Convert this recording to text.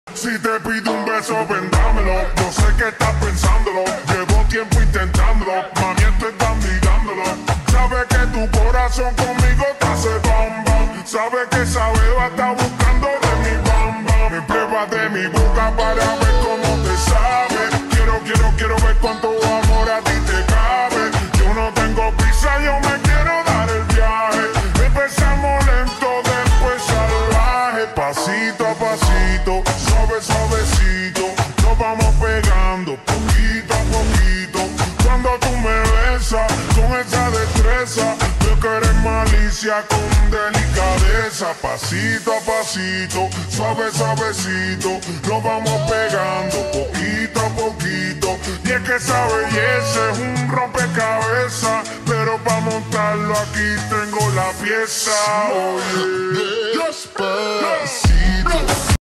Si te pido un beso, vendámelo. No sé qué estás pensándolo. Llevo tiempo intentándolo. Mami, esto están mirándolo. Sabe que tu corazón conmigo te hace bam bam. Sabe que esa beba está buscando de mi bam bam. Me prueba de mi boca para ver cómo te sabe. Quiero ver cuánto amor a ti te cabe. Yo no tengo prisa, yo me quiero dar el viaje. Empezamos lento, después salvaje. Pasito a pasito, suavecito, nos vamos pegando poquito a poquito. Cuando tú me besas con esa destreza, veo que eres malicia con delicadeza. Pasito a pasito, suavecito, nos vamos pegando poquito a poquito. Y es que esa belleza es un rompecabezas, pero para montarlo aquí tengo la pieza. Oye, despacito.